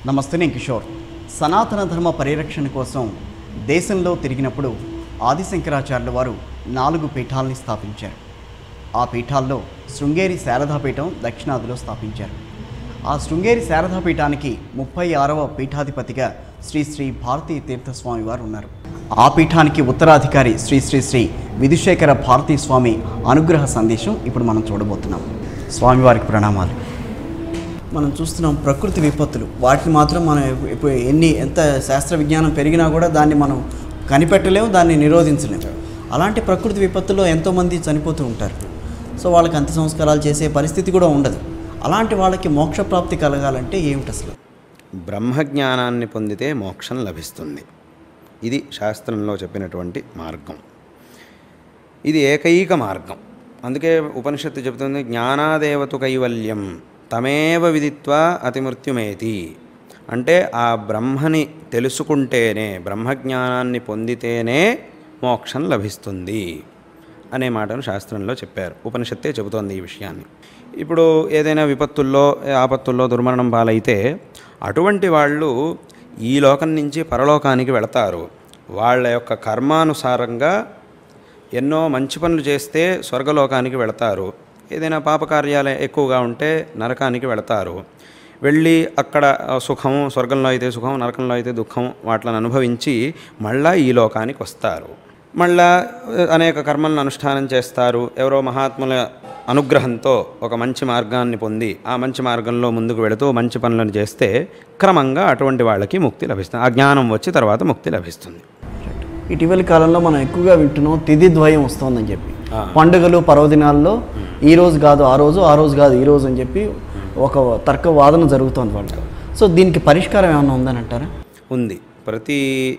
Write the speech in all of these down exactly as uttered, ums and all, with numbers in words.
నమస్తే, నేను కిషోర్. సనాతన ధర్మ పరిరక్షణ కోసం దేశంలో తిరిగినప్పుడు ఆదిశంకరాచార్యుల వారు నాలుగు పీఠాలని స్థాపించారు. ఆ పీఠాల్లో శృంగేరి శారదాపీఠం దక్షిణాదిలో స్థాపించారు. ఆ శృంగేరి శారదాపీఠానికి ముప్పై ఆరవ పీఠాధిపతిగా శ్రీ శ్రీ భారతీ తీర్థస్వామి వారు ఉన్నారు. ఆ పీఠానికి ఉత్తరాధికారి శ్రీ శ్రీ శ్రీ విధుశేఖర భారతీ స్వామి అనుగ్రహ సందేశం ఇప్పుడు మనం చూడబోతున్నాం. స్వామివారికి ప్రణామాలు. మనం చూస్తున్నాం ప్రకృతి విపత్తులు, వాటిని మాత్రం మనం ఇప్పుడు ఎన్ని ఎంత శాస్త్ర విజ్ఞానం పెరిగినా కూడా దాన్ని మనం కనిపెట్టలేము, దాన్ని నిరోధించలేము. అలాంటి ప్రకృతి విపత్తుల్లో ఎంతోమంది చనిపోతూ ఉంటారు. సో వాళ్ళకి అంత్య సంస్కారాలు చేసే పరిస్థితి కూడా ఉండదు. అలాంటి వాళ్ళకి మోక్షప్రాప్తి కలగాలంటే ఏమిటి అసలు? బ్రహ్మజ్ఞానాన్ని పొందితే మోక్షం లభిస్తుంది. ఇది శాస్త్రంలో చెప్పినటువంటి మార్గం. ఇది ఏకైక మార్గం. అందుకే ఉపనిషత్తు చెబుతుంది, జ్ఞానాదేవతు కైవల్యం తమేవ విదిత్వా అతిమృత్యుమేతి. అంటే ఆ బ్రహ్మని తెలుసుకుంటేనే, బ్రహ్మజ్ఞానాన్ని పొందితేనే మోక్షం లభిస్తుంది అనే మాటను శాస్త్రంలో చెప్పారు. ఉపనిషత్తే చెబుతోంది ఈ విషయాన్ని. ఇప్పుడు ఏదైనా విపత్తుల్లో, ఆపత్తుల్లో దుర్మరణం పాలైతే అటువంటి వాళ్ళు ఈ లోకం నుంచి పరలోకానికి వెళతారు. వాళ్ళ యొక్క కర్మానుసారంగా ఎన్నో మంచి పనులు చేస్తే స్వర్గలోకానికి వెళతారు. ఏదైనా పాపకార్యాలు ఎక్కువగా ఉంటే నరకానికి వెళతారు. వెళ్ళి అక్కడ సుఖం, స్వర్గంలో అయితే సుఖం, నరకంలో అయితే దుఃఖం, వాటిని అనుభవించి మళ్ళా ఈ లోకానికి వస్తారు. మళ్ళా అనేక కర్మలను అనుష్ఠానం చేస్తారు. ఎవరో మహాత్ముల అనుగ్రహంతో ఒక మంచి మార్గాన్ని పొంది ఆ మంచి మార్గంలో ముందుకు వెళుతూ మంచి పనులను చేస్తే క్రమంగా అటువంటి వాళ్ళకి ముక్తి లభిస్తుంది. ఆ జ్ఞానం వచ్చి తర్వాత ముక్తి లభిస్తుంది. ఇటీవలి కాలంలో మనం ఎక్కువగా వింటున్నాం తిథి ద్వయం వస్తుందని చెప్పి. పండుగలు పర్వదినాల్లో ఈ రోజు కాదు ఆ రోజు, ఆ రోజు కాదు ఈ రోజు అని చెప్పి ఒక తర్క వాదన జరుగుతుంది వాళ్ళకి. సో దీనికి పరిష్కారం ఏమైనా ఉందని అంటారా? ఉంది. ప్రతి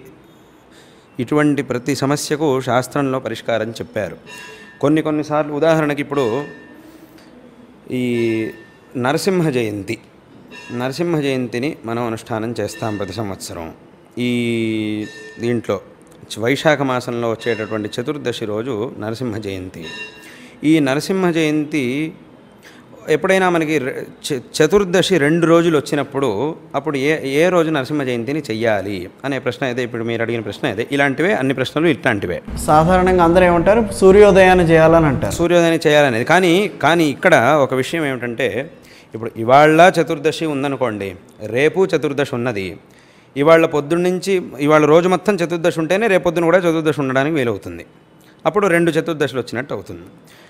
ఇటువంటి ప్రతి సమస్యకు శాస్త్రంలో పరిష్కారం చెప్పారు. కొన్ని కొన్నిసార్లు ఉదాహరణకి ఇప్పుడు ఈ నరసింహ జయంతి నరసింహ జయంతిని మనం అనుష్ఠానం చేస్తాం ప్రతి సంవత్సరం. ఈ దీంట్లో వైశాఖ మాసంలో వచ్చేటటువంటి చతుర్దశి రోజు నరసింహ జయంతి. ఈ నరసింహ జయంతి ఎప్పుడైనా మనకి చతుర్దశి రెండు రోజులు వచ్చినప్పుడు అప్పుడు ఏ ఏ రోజు నరసింహ జయంతిని చెయ్యాలి అనే ప్రశ్న అయితే ఇప్పుడు మీరు అడిగిన ప్రశ్న అయితే ఇలాంటివే అన్ని ప్రశ్నలు ఇట్లాంటివే. సాధారణంగా అందరూ ఏమంటారు, సూర్యోదయాన్ని చేయాలని అంటారు. సూర్యోదయాన్ని చేయాలనేది. కానీ కానీ ఇక్కడ ఒక విషయం ఏమిటంటే, ఇప్పుడు ఇవాళ చతుర్దశి ఉందనుకోండి, రేపు చతుర్దశి ఉన్నది. ఇవాళ పొద్దున్నుంచి ఇవాళ రోజు మొత్తం చతుర్దశి ఉంటేనే రేపొద్దున కూడా చతుర్దశి ఉండడానికి వీలవుతుంది. అప్పుడు రెండు చతుర్దశులు వచ్చినట్టు అవుతుంది.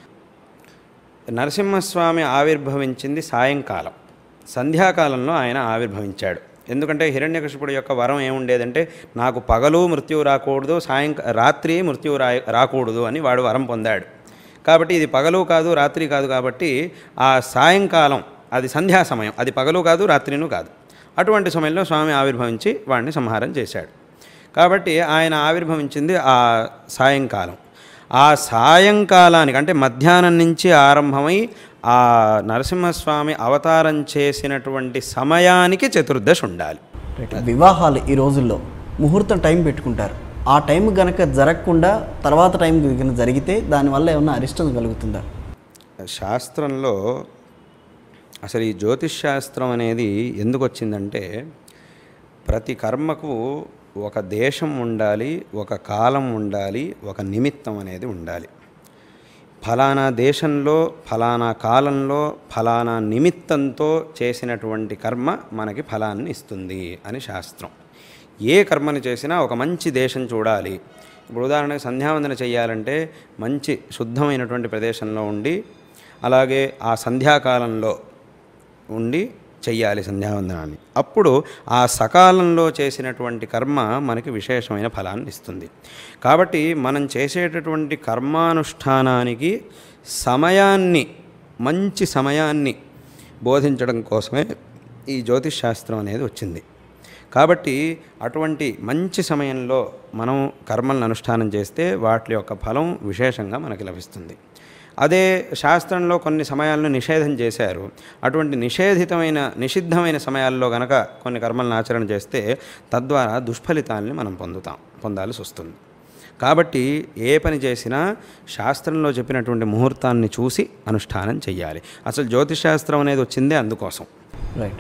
నరసింహస్వామి ఆవిర్భవించింది సాయంకాలం, సంధ్యాకాలంలో ఆయన ఆవిర్భవించాడు. ఎందుకంటే హిరణ్యకశిపుడు యొక్క వరం ఏముండేదంటే, నాకు పగలు మృత్యువు రాకూడదు, సాయంకా రాత్రి మృత్యువు రా రాకూడదు అని వాడు వరం పొందాడు. కాబట్టి ఇది పగలు కాదు రాత్రి కాదు, కాబట్టి ఆ సాయంకాలం అది సంధ్యా సమయం, అది పగలు కాదు రాత్రిను కాదు. అటువంటి సమయంలో స్వామి ఆవిర్భవించి వాడిని సంహారం చేశాడు. కాబట్టి ఆయన ఆవిర్భవించింది ఆ సాయంకాలం. ఆ సాయంకాలానికి అంటే మధ్యాహ్నం నుంచి ఆరంభమై ఆ నరసింహస్వామి అవతారం చేసినటువంటి సమయానికి చతుర్దశి ఉండాలి. వివాహాలు ఈ రోజుల్లో ముహూర్తం టైం పెట్టుకుంటారు. ఆ టైం కనుక జరగకుండా తర్వాత టైం కనుక జరిగితే దానివల్ల ఏమన్నా అరిష్టం కలుగుతుందా? శాస్త్రంలో అసలు ఈ జ్యోతిష్ శాస్త్రం అనేది ఎందుకు వచ్చిందంటే, ప్రతి కర్మకు ఒక దేశం ఉండాలి, ఒక కాలం ఉండాలి, ఒక నిమిత్తం అనేది ఉండాలి. ఫలానా దేశంలో, ఫలానా కాలంలో, ఫలానా నిమిత్తంతో చేసినటువంటి కర్మ మనకి ఫలాన్ని ఇస్తుంది అని శాస్త్రం. ఏ కర్మని చేసినా ఒక మంచి దేశం చూడాలి. ఇప్పుడు ఉదాహరణకు సంధ్యావందన చేయాలంటే మంచి శుద్ధమైనటువంటి ప్రదేశంలో ఉండి, అలాగే ఆ సంధ్యాకాలంలో ఉండి చెయ్యాలి సంధ్యావందనాన్ని. అప్పుడు ఆ సకాలంలో చేసినటువంటి కర్మ మనకి విశేషమైన ఫలాన్ని ఇస్తుంది. కాబట్టి మనం చేసేటటువంటి కర్మానుష్ఠానానికి సమయాన్ని, మంచి సమయాన్ని బోధించడం కోసమే ఈ జ్యోతిష్ శాస్త్రం అనేది వచ్చింది. కాబట్టి అటువంటి మంచి సమయంలో మనం కర్మలను అనుష్ఠానం చేస్తే వాటి యొక్క ఫలం విశేషంగా మనకి లభిస్తుంది. అదే శాస్త్రంలో కొన్ని సమయాలను నిషేధం చేశారు. అటువంటి నిషేధితమైన నిషిద్ధమైన సమయాల్లో గనక కొన్ని కర్మలను ఆచరణ చేస్తే తద్వారా దుష్ఫలితాలని మనం పొందుతాం పొందాల్సి వస్తుంది. కాబట్టి ఏ పని చేసినా శాస్త్రంలో చెప్పినటువంటి ముహూర్తాన్ని చూసి అనుష్ఠానం చేయాలి. అసలు జ్యోతిష్ శాస్త్రం అనేది వచ్చిందే అందుకోసం. రైట్.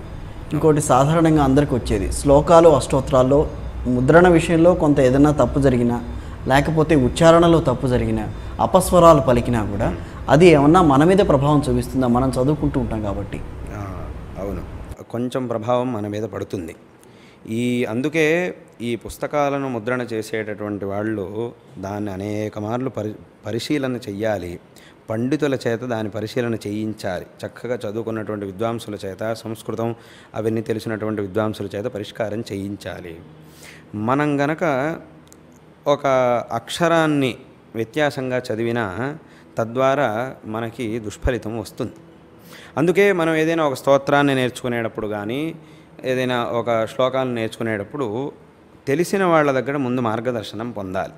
ఇంకోటి సాధారణంగా అందరికి వచ్చేది శ్లోకాలు అష్టోత్తరాల్లో ముద్రణ విషయంలో కొంత ఏదైనా తప్పు జరిగినా లేకపోతే ఉచ్చారణలో తప్పు జరిగినా అపస్వరాలు పలికినా కూడా అది ఏమన్నా మన మీద ప్రభావం చూపిస్తుందా? మనం చదువుకుంటూ ఉంటాం కాబట్టి. అవును, కొంచెం ప్రభావం మన మీద పడుతుంది. ఈ అందుకే ఈ పుస్తకాలను ముద్రణ చేసేటటువంటి వాళ్ళు దాన్ని అనేక మార్లు పరి పరిశీలన చెయ్యాలి. పండితుల చేత దాని పరిశీలన చేయించాలి. చక్కగా చదువుకున్నటువంటి విద్వాంసుల చేత, సంస్కృతం అవన్నీ తెలిసినటువంటి విద్వాంసుల చేత పరిష్కారం చేయించాలి. మనం గనక ఒక అక్షరాన్ని వ్యత్యాసంగా చదివినా తద్వారా మనకి దుష్ఫలితం వస్తుంది. అందుకే మనం ఏదైనా ఒక స్తోత్రాన్ని నేర్చుకునేటప్పుడు కానీ ఏదైనా ఒక శ్లోకాలను నేర్చుకునేటప్పుడు తెలిసిన వాళ్ళ దగ్గర ముందు మార్గదర్శనం పొందాలి.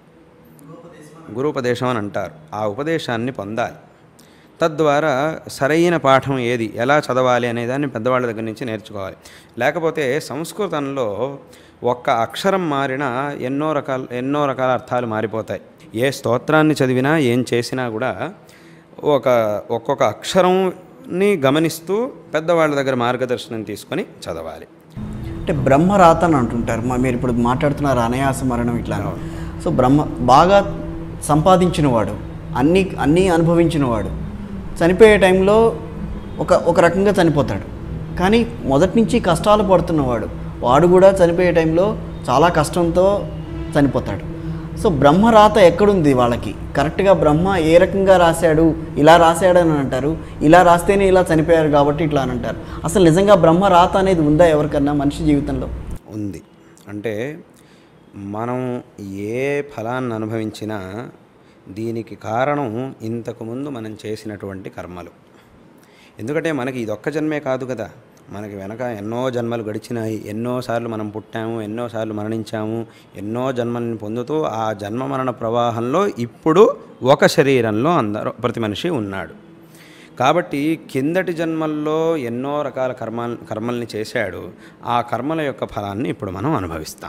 గురూపదేశం అని అంటారు. ఆ ఉపదేశాన్ని పొందాలి. తద్వారా సరైన పాఠం ఏది, ఎలా చదవాలి అనేదాన్ని పెద్దవాళ్ళ దగ్గర నుంచి నేర్చుకోవాలి. లేకపోతే సంస్కృతంలో ఒక్క అక్షరం మారినా ఎన్నో రకాల ఎన్నో రకాల అర్థాలు మారిపోతాయి. ఏ స్తోత్రాన్ని చదివినా ఏం చేసినా కూడా ఒక ఒక్కొక్క అక్షరంని గమనిస్తూ పెద్దవాళ్ళ దగ్గర మార్గదర్శనం తీసుకొని చదవాలి. అంటే బ్రహ్మరాత అని అంటుంటారు. మా మీరు ఇప్పుడు మాట్లాడుతున్నారు అనాయాస మరణం ఇట్లా. సో బ్రహ్మ బాగా సంపాదించినవాడు, అన్నీ అన్నీ అనుభవించినవాడు చనిపోయే టైంలో ఒక ఒక రకంగా చనిపోతాడు. కానీ మొదటి నుంచి కష్టాలు పడుతున్నవాడు వాడు కూడా చనిపోయే టైంలో చాలా కష్టంతో చనిపోతాడు. సో బ్రహ్మరాత ఎక్కడుంది వాళ్ళకి? కరెక్ట్గా బ్రహ్మ ఏ రకంగా రాశాడు, ఇలా రాశాడని అంటారు, ఇలా రాస్తేనే ఇలా చనిపోయారు కాబట్టి ఇట్లా అని అంటారు. అసలు నిజంగా బ్రహ్మరాత అనేది ఉందా ఎవరికన్నా మనిషి జీవితంలో? ఉంది. అంటే మనం ఏ ఫలాన్ని అనుభవించినా దీనికి కారణం ఇంతకుముందు మనం చేసినటువంటి కర్మలు. ఎందుకంటే మనకి ఇదొక్క జన్మే కాదు కదా, మనకి వెనక ఎన్నో జన్మలు గడిచినాయి. ఎన్నోసార్లు మనం పుట్టాము, ఎన్నోసార్లు మరణించాము, ఎన్నో జన్మలను పొందుతూ ఆ జన్మ మరణ ప్రవాహంలో ఇప్పుడు ఒక శరీరంలో అందరూ ప్రతి మనిషి ఉన్నాడు. కాబట్టి కిందటి జన్మల్లో ఎన్నో రకాల కర్మ కర్మల్ని చేశాడు. ఆ కర్మల యొక్క ఫలాన్ని ఇప్పుడు మనం అనుభవిస్తాం.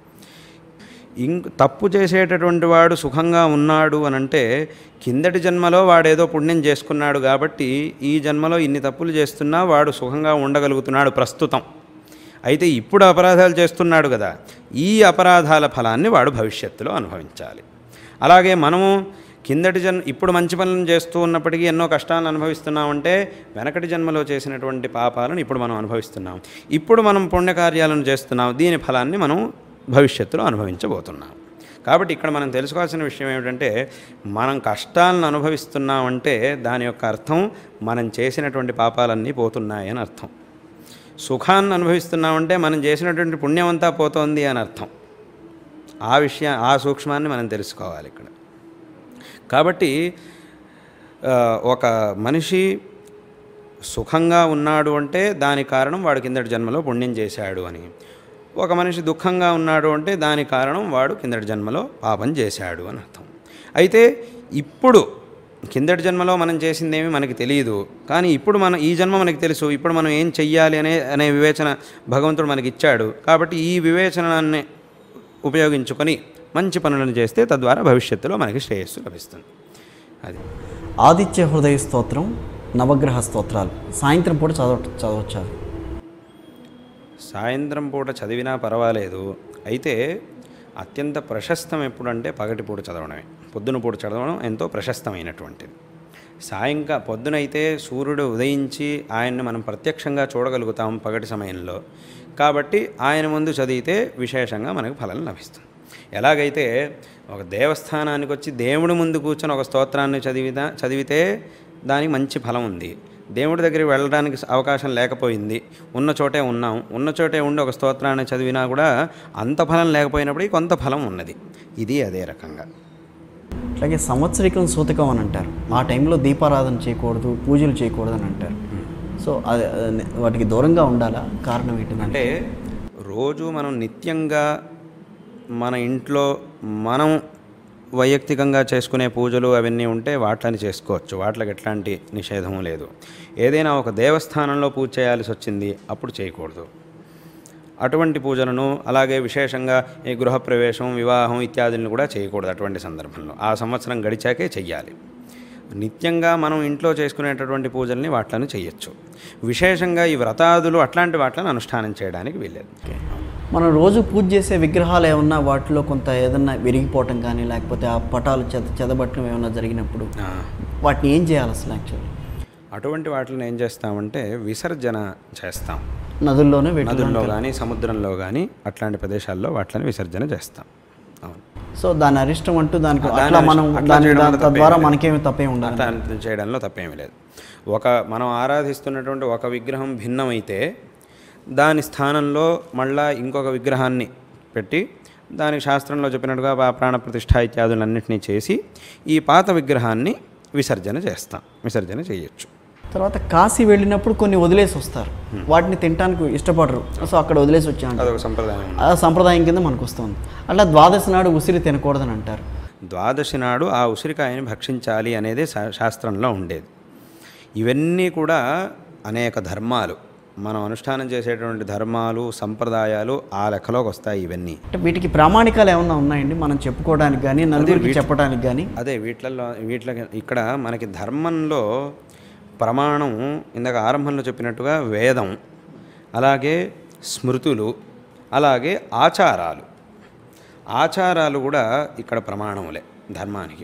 ఇంక తప్పు చేసేటటువంటి వాడు సుఖంగా ఉన్నాడు అని అంటే కిందటి జన్మలో వాడేదో పుణ్యం చేసుకున్నాడు కాబట్టి ఈ జన్మలో ఇన్ని తప్పులు చేస్తున్నా వాడు సుఖంగా ఉండగలుగుతున్నాడు ప్రస్తుతం. అయితే ఇప్పుడు అపరాధాలు చేస్తున్నాడు కదా, ఈ అపరాధాల ఫలాన్ని వాడు భవిష్యత్తులో అనుభవించాలి. అలాగే మనము కిందటి జన్మ ఇప్పుడు మంచి పనులను చేస్తూ ఉన్నప్పటికీ ఎన్నో కష్టాలను అనుభవిస్తున్నామంటే వెనకటి జన్మలో చేసినటువంటి పాపాలను ఇప్పుడు మనం అనుభవిస్తున్నాం. ఇప్పుడు మనం పుణ్యకార్యాలను చేస్తున్నాం, దీని ఫలాన్ని మనం భవిష్యత్తులో అనుభవించబోతున్నాం. కాబట్టి ఇక్కడ మనం తెలుసుకోవాల్సిన విషయం ఏమిటంటే మనం కష్టాలను అనుభవిస్తున్నామంటే దాని యొక్క అర్థం మనం చేసినటువంటి పాపాలన్నీ పోతున్నాయని అర్థం. సుఖాన్ని అనుభవిస్తున్నామంటే మనం చేసినటువంటి పుణ్యం అంతా పోతోంది అని అర్థం. ఆ విషయం ఆ సూక్ష్మాన్ని మనం తెలుసుకోవాలి ఇక్కడ. కాబట్టి ఒక మనిషి సుఖంగా ఉన్నాడు అంటే దానికి కారణం వాడు కిందటి జన్మలో పుణ్యం చేశాడు అని. ఒక మనిషి దుఃఖంగా ఉన్నాడు అంటే దానికి కారణం వాడు కిందటి జన్మలో పాపం చేశాడు అని అర్థం. అయితే ఇప్పుడు కిందటి జన్మలో మనం చేసిందేమీ మనకి తెలియదు, కానీ ఇప్పుడు మనం ఈ జన్మ మనకి తెలుసు. ఇప్పుడు మనం ఏం చెయ్యాలి అనే అనే వివేచన భగవంతుడు మనకి ఇచ్చాడు. కాబట్టి ఈ వివేచనాన్ని ఉపయోగించుకొని మంచి పనులను చేస్తే తద్వారా భవిష్యత్తులో మనకి శ్రేయస్సు లభిస్తుంది. అది ఆదిత్య హృదయ స్తోత్రం, నవగ్రహ స్తోత్రాలు సాయంత్రం పూట చదవ చదవచ్చా? సాయంత్రం పూట చదివినా పర్వాలేదు. అయితే అత్యంత ప్రశస్తం ఎప్పుడంటే పగటిపూట చదవడమే. పొద్దున పూట చదవడం ఎంతో ప్రశస్తమైనటువంటిది. సాయంకా పొద్దునైతే సూర్యుడు ఉదయించి ఆయన్ని మనం ప్రత్యక్షంగా చూడగలుగుతాం పగటి సమయంలో. కాబట్టి ఆయన ముందు చదివితే విశేషంగా మనకు ఫలం లభిస్తుంది. ఎలాగైతే ఒక దేవస్థానానికి వచ్చి దేవుడి ముందు కూర్చొని ఒక స్తోత్రాన్ని చదివితే చదివితే దానికి మంచి ఫలం ఉంది. దేవుడి దగ్గరికి వెళ్ళడానికి అవకాశం లేకపోయింది, ఉన్న చోటే ఉన్నాం, ఉన్న చోటే ఉండి ఒక స్తోత్రాన్ని చదివినా కూడా అంత ఫలం లేకపోయినప్పటికీ కొంత ఫలం ఉన్నది. ఇది అదే రకంగా. అలాగే సంవత్సరికం సూతకం అని అంటారు. ఆ టైంలో దీపారాధన చేయకూడదు, పూజలు చేయకూడదు అని అంటారు. సో అది వాటికి దూరంగా ఉండాలా? కారణం ఏంటంటే రోజు మనం నిత్యంగా మన ఇంట్లో మనం వైయక్తికంగా చేసుకునే పూజలు అవన్నీ ఉంటే వాటిని చేసుకోవచ్చు. వాటికి ఎట్లాంటి నిషేధము లేదు. ఏదైనా ఒక దేవస్థానంలో పూజ చేయాల్సి వచ్చింది అప్పుడు చేయకూడదు అటువంటి పూజలను. అలాగే విశేషంగా ఈ గృహప్రవేశం, వివాహం ఇత్యాదులను కూడా చేయకూడదు అటువంటి సందర్భంలో. ఆ సంవత్సరం గడిచాకే చెయ్యాలి. నిత్యంగా మనం ఇంట్లో చేసుకునేటటువంటి పూజల్ని వాట్లను చేయొచ్చు. విశేషంగా ఈ వ్రతాదులు అట్లాంటి వాటిని అనుష్ఠానం చేయడానికి వీల్లేదు. మనం రోజు పూజ చేసే విగ్రహాలు ఏమన్నా వాటిలో కొంత ఏదన్నా విరిగిపోవటం కానీ లేకపోతే ఆ పటాలు చెద చెదబట్టడం ఏమన్నా జరిగినప్పుడు వాటిని ఏం చేయాలి అసలు యాక్చువల్లీ? అటువంటి వాటిని ఏం చేస్తామంటే విసర్జన చేస్తాం. నదుల్లోనే నదుల్లో కానీ సముద్రంలో కానీ అట్లాంటి ప్రదేశాల్లో వాటిని విసర్జన చేస్తాం. అవును. సో దాని అరిష్టం అంటూ దానికి అట్లా మనం దాని తద్వారా మనకేమి తప్పేమి ఉండాలి, అట్లా చేయడంలో తప్పేమీ లేదు. ఒక మనం ఆరాధిస్తున్నటువంటి ఒక విగ్రహం భిన్నమైతే దాని స్థానంలో మళ్ళా ఇంకొక విగ్రహాన్ని పెట్టి దానికి శాస్త్రంలో చెప్పినట్టుగా ప్రాణ ప్రతిష్ఠ ఇత్యాదులన్నింటినీ చేసి ఈ పాత విగ్రహాన్ని విసర్జన చేస్తాం. విసర్జన చేయొచ్చు. తర్వాత కాశీ వెళ్ళినప్పుడు కొన్ని వదిలేసి వస్తారు, వాటిని తినడానికి ఇష్టపడరు. సో అక్కడ వదిలేసి వచ్చాను, అదొక సంప్రదాయం, ఆ సంప్రదాయం కింద మనకు వస్తుంది. అట్లా ద్వాదశి నాడు ఉసిరి తినకూడదని అంటారు. ద్వాదశి నాడు ఆ ఉసిరికాయని భక్షించాలి అనేది శాస్త్రంలో ఉండేది. ఇవన్నీ కూడా అనేక ధర్మాలు, మనం అనుష్ఠానం చేసేటువంటి ధర్మాలు సంప్రదాయాలు ఆ లెక్కలోకి వస్తాయి. ఇవన్నీ అంటే వీటికి ప్రామాణికాలు ఏమన్నా ఉన్నాయండి మనం చెప్పుకోవడానికి కానీ నలుగురికి చెప్పడానికి కానీ? అదే వీటిల్లో వీటిలో ఇక్కడ మనకి ధర్మంలో ప్రమాణం ఇందాక ఆరంభంలో చెప్పినట్టుగా వేదం, అలాగే స్మృతులు, అలాగే ఆచారాలు. ఆచారాలు కూడా ఇక్కడ ప్రమాణములే ధర్మానికి.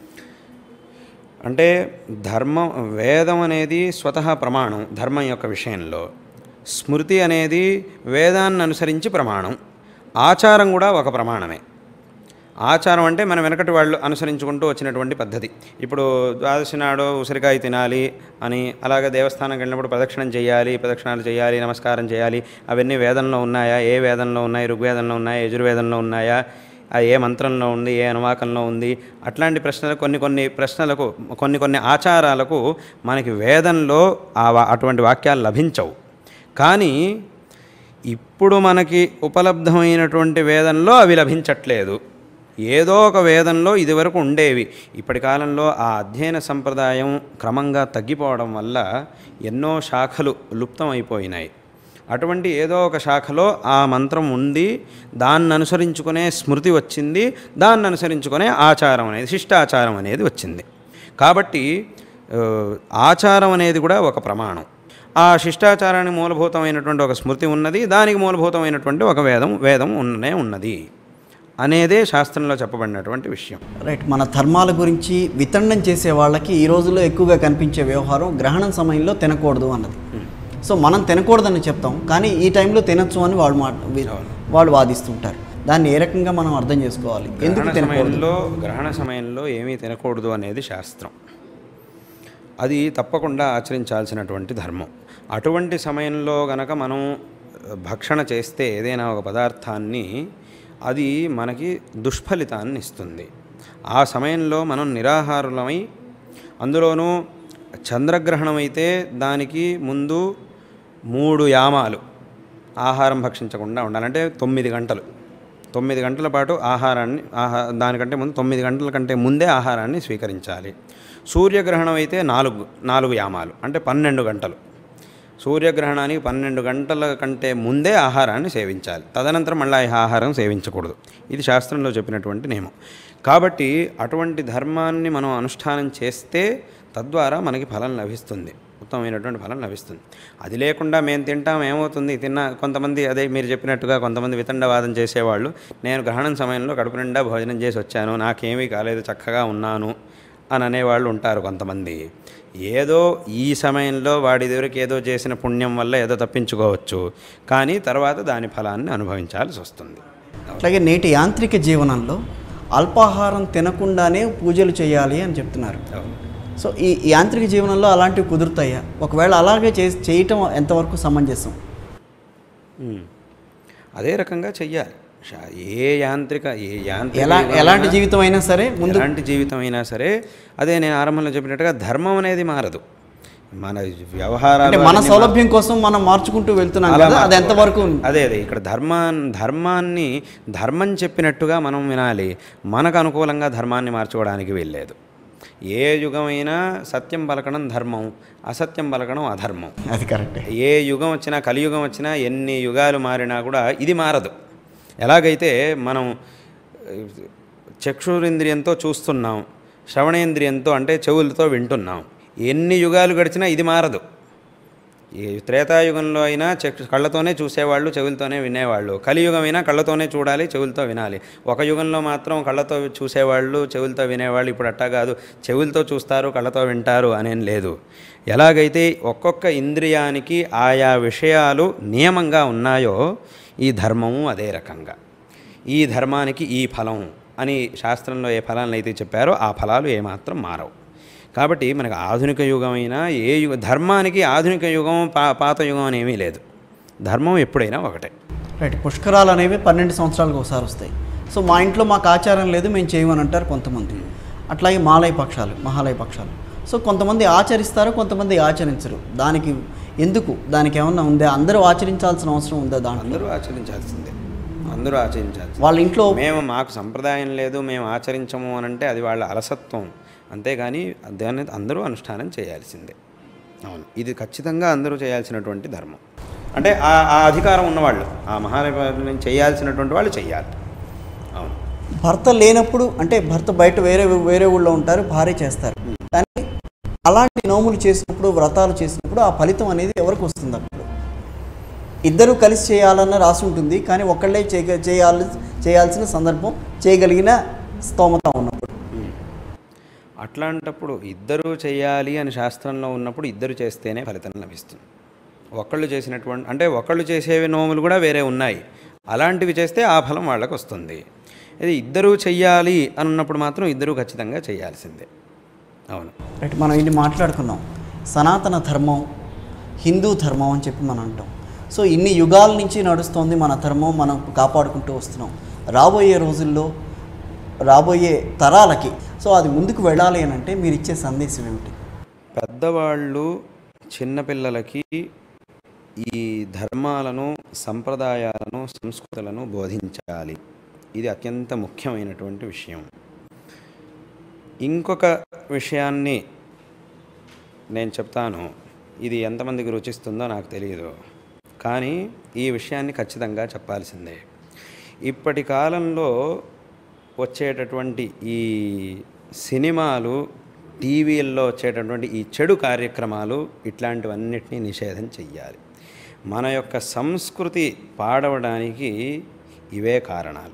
అంటే ధర్మం, వేదం అనేది స్వతహా ప్రమాణం ధర్మం యొక్క విషయంలో, స్మృతి అనేది వేదాన్ని అనుసరించి ప్రమాణం, ఆచారం కూడా ఒక ప్రమాణమే. ఆచారం అంటే మన వెనకటి వాళ్ళు అనుసరించుకుంటూ వచ్చినటువంటి పద్ధతి. ఇప్పుడు ద్వాదశి నాడు ఉసిరికాయ తినాలి అని, అలాగే దేవస్థానంకి వెళ్ళినప్పుడు ప్రదక్షిణం చేయాలి, ప్రదక్షిణాలు చేయాలి, నమస్కారం చేయాలి, అవన్నీ వేదంలో ఉన్నాయా? ఏ వేదంలో ఉన్నాయి? ఋగ్వేదంలో ఉన్నాయా? యజుర్వేదంలో ఉన్నాయా? ఏ మంత్రంలో ఉంది? ఏ అనువాకంలో ఉంది? అట్లాంటి ప్రశ్నలు, కొన్ని కొన్ని ప్రశ్నలకు, కొన్ని కొన్ని ఆచారాలకు మనకి వేదంలో ఆ అటువంటి వాక్యాలు లభించవు. కానీ ఇప్పుడు మనకి ఉపలబ్ధమైనటువంటి వేదంలో అవి లభించట్లేదు. ఏదో ఒక వేదంలో ఇదివరకు ఉండేవి. ఇప్పటి కాలంలో ఆ అధ్యయన సంప్రదాయం క్రమంగా తగ్గిపోవడం వల్ల ఎన్నో శాఖలు లుప్తమైపోయినాయి. అటువంటి ఏదో ఒక శాఖలో ఆ మంత్రం ఉంది, దాన్ని అనుసరించుకునే స్మృతి వచ్చింది, దాన్ని అనుసరించుకునే ఆచారం అనేది, శిష్టాచారం అనేది వచ్చింది. కాబట్టి ఆచారం అనేది కూడా ఒక ప్రమాణం. ఆ శిష్టాచారానికి మూలభూతమైనటువంటి ఒక స్మృతి ఉన్నది, దానికి మూలభూతమైనటువంటి ఒక వేదం వేదం ఉన్ననే ఉన్నది అనేదే శాస్త్రంలో చెప్పబడినటువంటి విషయం. రైట్. మన ధర్మాల గురించి వితండం చేసే వాళ్ళకి ఈ రోజుల్లో ఎక్కువగా కనిపించే వ్యవహారం గ్రహణం సమయంలో తినకూడదు అన్నది. సో మనం తినకూడదని చెప్తాం, కానీ ఈ టైంలో తినచ్చు అని వాళ్ళు మాట వాళ్ళు వాదిస్తుంటారు. దాన్ని ఏ రకంగా మనం అర్థం చేసుకోవాలి? ఎందుకు సమయంలో గ్రహణ సమయంలో ఏమీ తినకూడదు అనేది శాస్త్రం. అది తప్పకుండా ఆచరించాల్సినటువంటి ధర్మం. అటువంటి సమయంలో గనక మనం భక్షణ చేస్తే ఏదైనా ఒక పదార్థాన్ని, అది మనకి దుష్ఫలితాన్ని ఇస్తుంది. ఆ సమయంలో మనం నిరాహారులమై, అందులోనూ చంద్రగ్రహణం అయితే దానికి ముందు మూడు యామాలు ఆహారం భక్షించకుండా ఉండాలంటే తొమ్మిది గంటలు తొమ్మిది గంటల పాటు ఆహారాన్ని ఆహా దానికంటే ముందు తొమ్మిది గంటల కంటే ముందే ఆహారాన్ని స్వీకరించాలి. సూర్యగ్రహణం అయితే నాలుగు నాలుగు యామాలు అంటే పన్నెండు గంటలు. సూర్యగ్రహణానికి పన్నెండు గంటల కంటే ముందే ఆహారాన్ని సేవించాలి. తదనంతరం మళ్ళీ ఆహారం సేవించకూడదు. ఇది శాస్త్రంలో చెప్పినటువంటి నియమం. కాబట్టి అటువంటి ధర్మాన్ని మనం అనుష్ఠానం చేస్తే తద్వారా మనకి ఫలం లభిస్తుంది, ఉత్తమమైనటువంటి ఫలం లభిస్తుంది. అది లేకుండా మేము తింటాం ఏమవుతుంది? తిన్న కొంతమంది, అదే మీరు చెప్పినట్టుగా కొంతమంది వితండవాదం చేసేవాళ్ళు, నేను గ్రహణం సమయంలో కడుపు నిండా భోజనం చేసి వచ్చాను, నాకేమీ కాలేదు, చక్కగా ఉన్నాను అని అనేవాళ్ళు ఉంటారు కొంతమంది. ఏదో ఈ సమయంలో వాడి దగ్గరికి ఏదో చేసిన పుణ్యం వల్ల ఏదో తప్పించుకోవచ్చు, కానీ తర్వాత దాని ఫలాన్ని అనుభవించాల్సి వస్తుంది. అట్లాగే నేటి యాంత్రిక జీవనంలో అల్పాహారం తినకుండానే పూజలు చేయాలి అని చెప్తున్నారు. సో ఈ యాంత్రిక జీవనంలో అలాంటివి కుదురుతాయా? ఒకవేళ అలాగే చే చేయటం ఎంతవరకు సమంజసం? అదే రకంగా చెయ్యాలి. ఏ యాంత్రిక ఏ యాంత్రిక ఎలా ఎలాంటి జీవితం అయినా సరే, ముందు ఎలాంటి జీవితం అయినా సరే, అదే నేను ఆరంభంలో చెప్పినట్టుగా ధర్మం అనేది మారదు. మన వ్యవహారాలు మన సౌలభ్యం కోసం మనం మార్చుకుంటూ వెళ్తున్నాం కదా, అది ఎంతవరకు? అదే అదే ఇక్కడ ధర్మాన్ని ధర్మాన్ని ధర్మం చెప్పినట్టుగా మనం వినాలి. మనకు అనుకూలంగా ధర్మాన్ని మార్చుకోవడానికి వీల్లేదు. ఏ యుగమైనా సత్యం పలకడం ధర్మం, అసత్యం పలకడం అధర్మం. అది కరెక్ట్. ఏ యుగం వచ్చినా, కలియుగం వచ్చినా, ఎన్ని యుగాలు మారినా కూడా ఇది మారదు. ఎలాగైతే మనం చక్షురింద్రియంతో చూస్తున్నాం, శ్రవణేంద్రియంతో అంటే చెవులతో వింటున్నాం. ఎన్ని యుగాలు గడిచినా ఇది మారదు. ఈ త్రేతాయుగంలో అయినా చె కళ్ళతోనే చూసేవాళ్ళు, చెవులతోనే వినేవాళ్ళు. కలియుగం అయినా కళ్ళతోనే చూడాలి, చెవులతో వినాలి. ఒక యుగంలో మాత్రం కళ్ళతో చూసేవాళ్ళు, చెవులతో వినేవాళ్ళు. ఇప్పుడు అట్టా కాదు, చెవులతో చూస్తారు, కళ్ళతో వింటారు అనేం లేదు. ఎలాగైతే ఒక్కొక్క ఇంద్రియానికి ఆయా విషయాలు నియమంగా ఉన్నాయో ఈ ధర్మము అదే రకంగా. ఈ ధర్మానికి ఈ ఫలం అని శాస్త్రంలో ఏ ఫలాలను అయితే చెప్పారో ఆ ఫలాలు ఏమాత్రం మారవు. కాబట్టి మనకు ఆధునిక యుగమైనా ఏ యుగ ధర్మానికి ఆధునిక యుగం పా పాత యుగం అనేమీ లేదు. ధర్మం ఎప్పుడైనా ఒకటే. రైట్. పుష్కరాలు అనేవి పన్నెండు సంవత్సరాలకు ఒకసారి వస్తాయి. సో మా ఇంట్లో మాకు ఆచారం లేదు, మేము చేయమని అంటారు కొంతమంది. అట్లాగే మాలయ పక్షాలు, మహాలయ పక్షాలు. సో కొంతమంది ఆచరిస్తారు, కొంతమంది ఆచరించరు. దానికి ఎందుకు, దానికి ఏమన్నా ఉందా? అందరూ ఆచరించాల్సిన అవసరం ఉందా? దాంట్లో అందరూ ఆచరించాల్సిందే, అందరూ ఆచరించాల్సిందే. వాళ్ళ ఇంట్లో మేము మాకు సంప్రదాయం లేదు, మేము ఆచరించము అని అంటే అది వాళ్ళ అలసత్వం. అంతేగాని దాన్ని అందరూ అనుష్ఠానం చేయాల్సిందే. అవును, ఇది ఖచ్చితంగా అందరూ చేయాల్సినటువంటి ధర్మం. అంటే ఆ ఆ అధికారం ఉన్నవాళ్ళు, ఆ మహాలయం చేయాల్సినటువంటి వాళ్ళు చెయ్యాలి. అవును. భర్త లేనప్పుడు అంటే భర్త బయట వేరే వేరే ఊళ్ళో ఉంటారు, భార్య చేస్తారు. కానీ అలాంటి నోములు చేసినప్పుడు, వ్రతాలు చేసినప్పుడు ఆ ఫలితం అనేది ఎవరికి వస్తుంది? అప్పుడు ఇద్దరూ కలిసి చేయాలన్న రాసి ఉంటుంది, కానీ ఒకళ్ళే చేయ చేయాలి చేయాల్సిన సందర్భం, చేయగలిగిన స్తోమత ఉన్నప్పుడు. అట్లాంటప్పుడు ఇద్దరూ చేయాలి అని శాస్త్రంలో ఉన్నప్పుడు ఇద్దరు చేస్తేనే ఫలితం లభిస్తుంది. ఒకళ్ళు చేసినటువంటి అంటే ఒకళ్ళు చేసేవి నోములు కూడా వేరే ఉన్నాయి, అలాంటివి చేస్తే ఆ ఫలం వాళ్ళకు వస్తుంది. ఇది ఇద్దరూ చెయ్యాలి అని ఉన్నప్పుడు మాత్రం ఇద్దరూ ఖచ్చితంగా చేయాల్సిందే. అవును. రైట్. మనం ఇది మాట్లాడుకున్నాం, సనాతన ధర్మం, హిందూ ధర్మం అని చెప్పి మనం అంటాం. సో ఇన్ని యుగాల నుంచి నడుస్తోంది మన ధర్మం, మనం కాపాడుకుంటూ వస్తున్నాం. రాబోయే రోజుల్లో, రాబోయే తరాలకి సో అది ముందుకు వెళ్ళాలి అని అంటే మీరు ఇచ్చే సందేశం ఏమిటి? పెద్దవాళ్ళు చిన్నపిల్లలకి ఈ ధర్మాలను, సంప్రదాయాలను, సంస్కృతులను బోధించాలి. ఇది అత్యంత ముఖ్యమైనటువంటి విషయం. ఇంకొక విషయాన్ని నేను చెప్తాను, ఇది ఎంతమందికి రుచిస్తుందో నాకు తెలియదు, కానీ ఈ విషయాన్ని ఖచ్చితంగా చెప్పాల్సిందే. ఇప్పటి కాలంలో వచ్చేటటువంటి ఈ సినిమాలు, టీవీల్లో వచ్చేటటువంటి ఈ చెడు కార్యక్రమాలు, ఇట్లాంటివన్నిటినీ నిషేధం చెయ్యాలి. మన యొక్క సంస్కృతి పాడవడానికి ఇవే కారణాలు.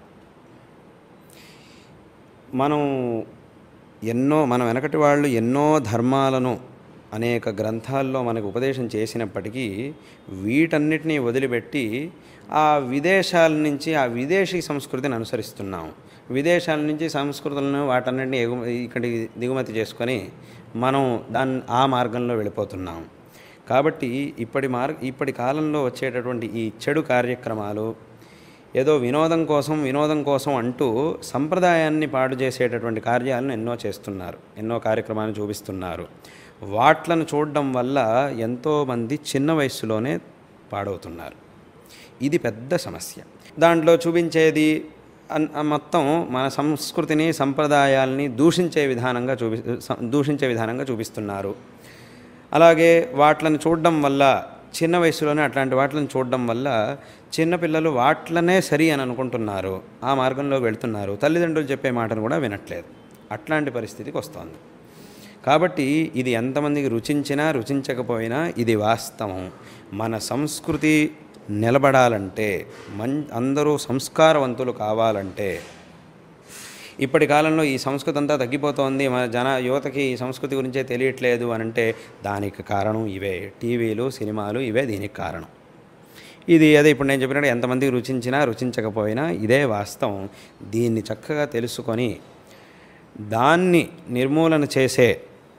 మనం ఎన్నో మన వెనకటి వాళ్ళు ఎన్నో ధర్మాలను అనేక గ్రంథాల్లో మనకు ఉపదేశం చేసినప్పటికీ వీటన్నిటినీ వదిలిపెట్టి ఆ విదేశాల నుంచి ఆ విదేశీ సంస్కృతిని అనుసరిస్తున్నాం. విదేశాల నుంచి సంస్కృతులను వాటన్నిటిని ఎగు ఇక్కడికి దిగుమతి చేసుకొని మనం దాన్ని ఆ మార్గంలో వెళ్ళిపోతున్నాం. కాబట్టి ఇప్పటి మార్గ ఇప్పటి కాలంలో వచ్చేటటువంటి ఈ చెడు కార్యక్రమాలు ఏదో వినోదం కోసం వినోదం కోసం అంటూ సంప్రదాయాన్ని పాడు చేసేటటువంటి కార్యాలను ఎన్నో చేస్తున్నారు, ఎన్నో కార్యక్రమాలను చూపిస్తున్నారు. వాట్లను చూడడం వల్ల ఎంతోమంది చిన్న వయస్సులోనే పాడవుతున్నారు. ఇది పెద్ద సమస్య. దాంట్లో చూపించేది మొత్తం మన సంస్కృతిని, సంప్రదాయాల్ని దూషించే విధానంగా చూపి దూషించే విధానంగా చూపిస్తున్నారు. అలాగే వాట్లను చూడడం వల్ల, చిన్న వయసులోనే అట్లాంటి వాటిని చూడడం వల్ల చిన్నపిల్లలు వాట్లనే సరి అని అనుకుంటున్నారు, ఆ మార్గంలో వెళ్తున్నారు. తల్లిదండ్రులు చెప్పే మాటను కూడా వినట్లేదు. అట్లాంటి పరిస్థితికి వస్తుంది. కాబట్టి ఇది ఎంతమందికి రుచించినా రుచించకపోయినా ఇది వాస్తవం. మన సంస్కృతి నిలబడాలంటే, మన్ అందరూ సంస్కారవంతులు కావాలంటే, ఇప్పటి కాలంలో ఈ సంస్కృతి అంతా తగ్గిపోతోంది, మన జన యువతకి ఈ సంస్కృతి గురించే తెలియట్లేదు అని అంటే దానికి కారణం ఇవే టీవీలు, సినిమాలు, ఇవే దీనికి కారణం. ఇది అదే ఇప్పుడు నేను చెప్పినట్టు ఎంతమందికి రుచించినా రుచించకపోయినా ఇదే వాస్తవం. దీన్ని చక్కగా తెలుసుకొని దాన్ని నిర్మూలన చేసే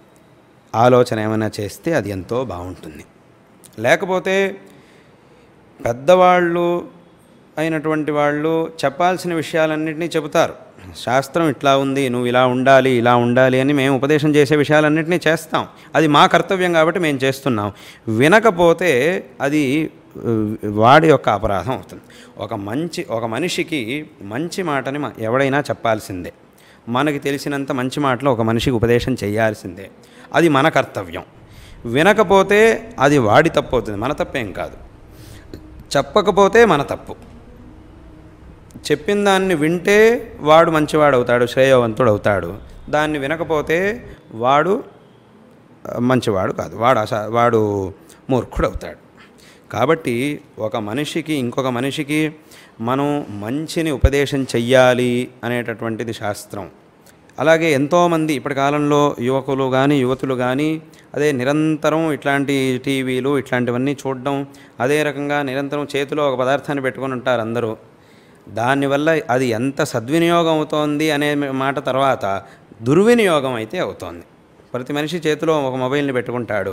ఆలోచన ఏమైనా చేస్తే అది ఎంతో బాగుంటుంది. లేకపోతే పెద్దవాళ్ళు అయినటువంటి వాళ్ళు చెప్పాల్సిన విషయాలన్నింటినీ చెబుతారు. శాస్త్రం ఇట్లా ఉంది, నువ్వు ఇలా ఉండాలి, ఇలా ఉండాలి అని మేము ఉపదేశం చేసే విషయాలన్నింటినీ చేస్తాం. అది మా కర్తవ్యం కాబట్టి మేము చేస్తున్నాం. వినకపోతే అది వాడి యొక్క అపరాధం అవుతుంది. ఒక మంచి ఒక మనిషికి మంచి మాటని ఎవడైనా చెప్పాల్సిందే. మనకి తెలిసినంత మంచి మాటలు ఒక మనిషికి ఉపదేశం చేయాల్సిందే. అది మన కర్తవ్యం. వినకపోతే అది వాడి తప్పు అవుతుంది, మన తప్పేం కాదు. చెప్పకపోతే మన తప్పు. చెప్పిన దాన్ని వింటే వాడు మంచివాడు అవుతాడు, శ్రేయవంతుడు అవుతాడు. దాన్ని వినకపోతే వాడు మంచివాడు కాదు, వాడు అస వాడు మూర్ఖుడు అవుతాడు. కాబట్టి ఒక మనిషికి ఇంకొక మనిషికి మనం మంచిని ఉపదేశం చెయ్యాలి అనేటటువంటిది శాస్త్రం. అలాగే ఎంతోమంది ఇప్పటి కాలంలో యువకులు కానీ యువతులు కానీ అదే నిరంతరం ఇట్లాంటి టీవీలు ఇట్లాంటివన్నీ చూడడం, అదే రకంగా నిరంతరం చేతిలో ఒక పదార్థాన్ని పెట్టుకొని ఉంటారు అందరూ. దానివల్ల అది ఎంత సద్వినియోగం అవుతోంది అనే మాట తర్వాత దుర్వినియోగం అయితే అవుతోంది. ప్రతి మనిషి చేతిలో ఒక మొబైల్ని పెట్టుకుంటాడు.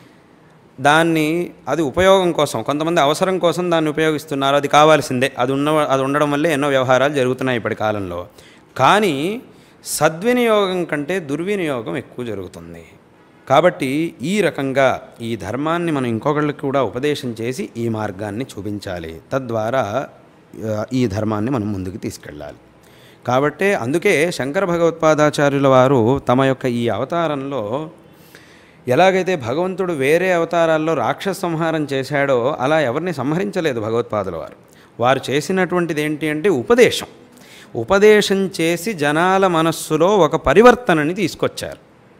దాన్ని అది ఉపయోగం కోసం, కొంతమంది అవసరం కోసం దాన్ని ఉపయోగిస్తున్నారు, అది కావాల్సిందే, అది ఉన్న అది ఉండడం వల్లే ఎన్నో వ్యవహారాలు జరుగుతున్నాయి ఇప్పటి కాలంలో. కానీ సద్వినియోగం కంటే దుర్వినియోగం ఎక్కువ జరుగుతుంది. కాబట్టి ఈ రకంగా ఈ ధర్మాన్ని మనం ఇంకొకళ్ళకి కూడా ఉపదేశం చేసి ఈ మార్గాన్ని చూపించాలి. తద్వారా ఈ ధర్మాన్ని మనం ముందుకు తీసుకెళ్ళాలి. కాబట్టే అందుకే శంకర భగవత్పాదాచార్యుల వారు తమ యొక్క ఈ అవతారంలో ఎలాగైతే భగవంతుడు వేరే అవతారాల్లో రాక్షస సంహారం చేశాడో అలా ఎవరిని సంహరించలేదు భగవత్పాదుల వారు. వారు చేసినటువంటిది ఏంటి అంటే ఉపదేశం. ఉపదేశం చేసి జనాల మనస్సులో ఒక పరివర్తనని తీసుకొచ్చారు.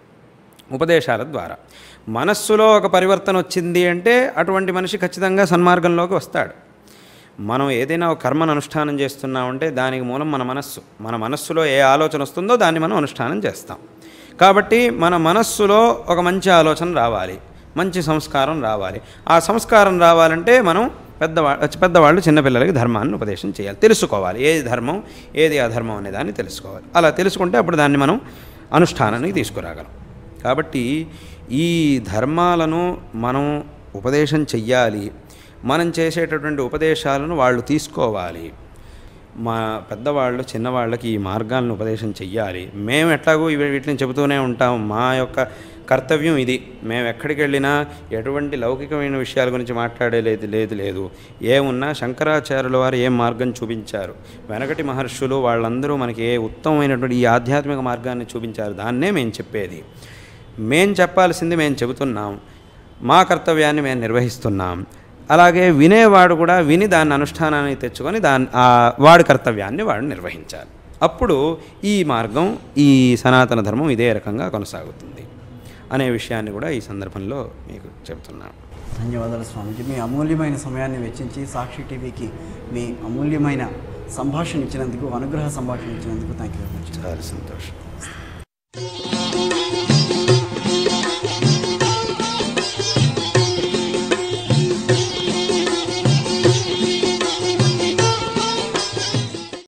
ఉపదేశాల ద్వారా మనస్సులో ఒక పరివర్తన వచ్చింది అంటే అటువంటి మనిషి ఖచ్చితంగా సన్మార్గంలోకి వస్తాడు. మనం ఏదైనా ఒక కర్మను అనుష్ఠానం చేస్తున్నామంటే దానికి మూలం మన మనస్సు. మన మనస్సులో ఏ ఆలోచన వస్తుందో దాన్ని మనం అనుష్ఠానం చేస్తాం. కాబట్టి మన మనస్సులో ఒక మంచి ఆలోచన రావాలి, మంచి సంస్కారం రావాలి. ఆ సంస్కారం రావాలంటే మనం పెద్దవాళ్ళు పెద్దవాళ్ళు చిన్నపిల్లలకి ధర్మాన్ని ఉపదేశం చేయాలి, తెలుసుకోవాలి ఏది ధర్మం ఏది అధర్మం అనే దాన్ని తెలుసుకోవాలి. అలా తెలుసుకుంటే అప్పుడు దాన్ని మనం అనుష్ఠానానికి తీసుకురాగలం. కాబట్టి ఈ ధర్మాలను మనం ఉపదేశం చెయ్యాలి. మనం చేసేటటువంటి ఉపదేశాలను వాళ్ళు తీసుకోవాలి. మా పెద్దవాళ్ళు చిన్నవాళ్ళకి ఈ మార్గాలను ఉపదేశం చెయ్యాలి. మేము ఎట్లాగో ఇవి వీటిని చెబుతూనే ఉంటాం. మా యొక్క కర్తవ్యం ఇది. మేము ఎక్కడికి వెళ్ళినా ఎటువంటి లౌకికమైన విషయాల గురించి మాట్లాడేది లేదు లేదు ఏమున్నా శంకరాచార్యుల వారు ఏ మార్గం చూపించారు, వెనకటి మహర్షులు వాళ్ళందరూ మనకి ఏ ఉత్తమమైనటువంటి ఈ ఆధ్యాత్మిక మార్గాన్ని చూపించారు, దాన్నే మేము చెప్పేది. మేం చెప్పాల్సింది మేము చెబుతున్నాం, మా కర్తవ్యాన్ని మేము నిర్వహిస్తున్నాం. అలాగే వినేవాడు కూడా విని దాన్ని అనుష్ఠానాన్ని తెచ్చుకొని దాన్ని వాడి కర్తవ్యాన్ని వాడు నిర్వహించాలి. అప్పుడు ఈ మార్గం, ఈ సనాతన ధర్మం ఇదే రకంగా కొనసాగుతుంది అనే విషయాన్ని కూడా ఈ సందర్భంలో మీకు చెబుతున్నాను. ధన్యవాదాలు స్వామీజీ. మీ అమూల్యమైన సమయాన్ని వెచ్చించి సాక్షి టీవీకి మీ అమూల్యమైన సంభాషణ ఇచ్చినందుకు, అనుగ్రహ సంభాషణ ఇచ్చినందుకు థ్యాంక్ యూ వెరీ మచ్. చాలా సంతోషం.